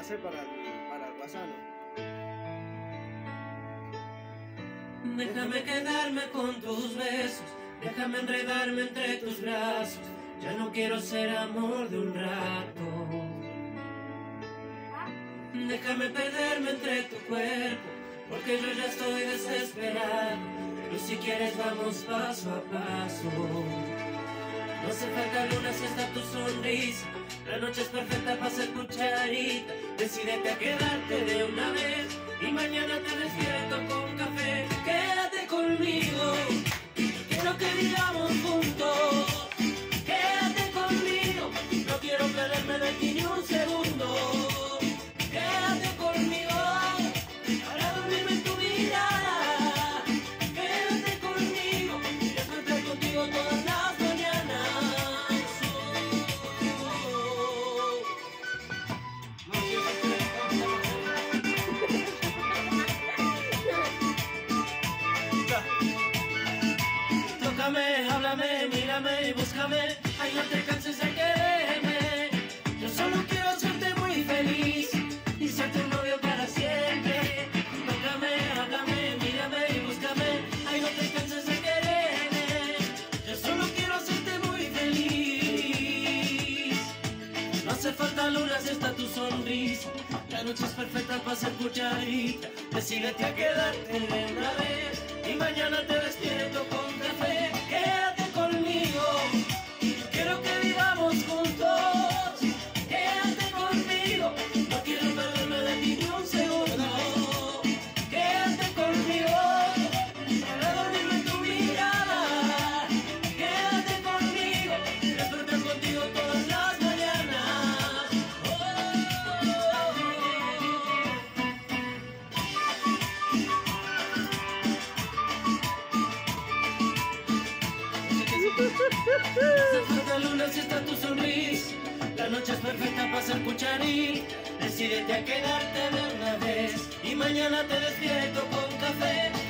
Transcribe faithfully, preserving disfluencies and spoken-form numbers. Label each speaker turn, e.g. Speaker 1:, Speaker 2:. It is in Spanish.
Speaker 1: ser para el, para el WhatsApp, ¿no?
Speaker 2: Déjame quedarme con tus besos, déjame enredarme entre tus brazos. Ya no quiero ser amor de un rato. Déjame perderme entre tu cuerpo, porque yo ya estoy desesperado. Pero si quieres vamos paso a paso. No hace falta luna si está tu sonrisa. La noche es perfecta para ser cucharita. Decídete a quedarte de una vez y mañana te despierto con café. Quédate conmigo, quiero que vivamos juntos. Quédate conmigo, no quiero perderme de ti ni un segundo. Quédate conmigo, para dormirme en tu mirada. Quédate conmigo, y estar contigo todas las mañanas. Tócame, háblame, mírame y búscame. Ay, no te canses de quererme. Yo solo quiero hacerte muy feliz y ser tu novio para siempre. Tócame, háblame, mírame y búscame. Ay, no te canses de quererme. Yo solo quiero hacerte muy feliz. No hace falta luna si está tu sonrisa. La noche es perfecta para ser cucharita. Decídete a quedarte de una vez y mañana te despierto con café. Quédate conmigo, quiero que vivamos juntos. Quédate conmigo, no quiero perderme de ti ni un segundo. Quédate conmigo, para dormirme en tu mirada. Quédate conmigo, despertar contigo todas las mañanas. Oh, oh, hace falta luna si está tu sonrisa. La noche es perfecta para ser cucharita. Decídete a quedarte de una vez y mañana te despierto con café.